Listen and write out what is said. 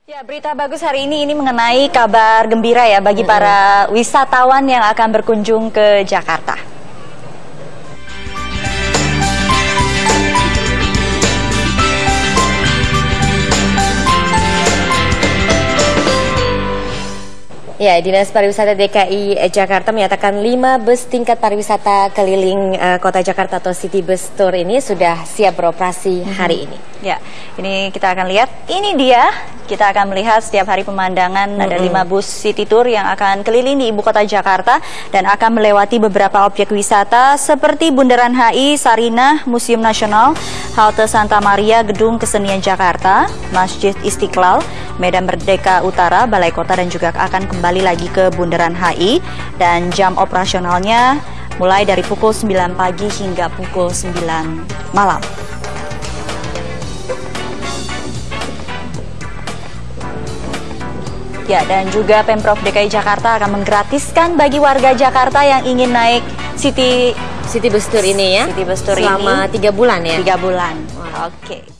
Ya, berita bagus hari ini mengenai kabar gembira ya bagi para wisatawan yang akan berkunjung ke Jakarta. Ya, Dinas Pariwisata DKI Jakarta menyatakan 5 bus tingkat pariwisata keliling Kota Jakarta atau City Bus Tour ini sudah siap beroperasi hari ini. Ya, ini kita akan lihat. Ini dia. Kita akan melihat setiap hari pemandangan ada 5 bus City Tour yang akan keliling di Ibu Kota Jakarta dan akan melewati beberapa objek wisata seperti Bundaran HI, Sarinah, Museum Nasional, Halte Santa Maria, Gedung Kesenian Jakarta, Masjid Istiqlal, Medan Merdeka Utara, Balai Kota, dan juga akan kembali lagi ke Bundaran HI. Dan jam operasionalnya mulai dari pukul 9 pagi hingga pukul 9 malam. Ya, dan juga Pemprov DKI Jakarta akan menggratiskan bagi warga Jakarta yang ingin naik City Bus Tour ini ya? City Bus Tour selama ini 3 bulan ya? 3 bulan. Oke.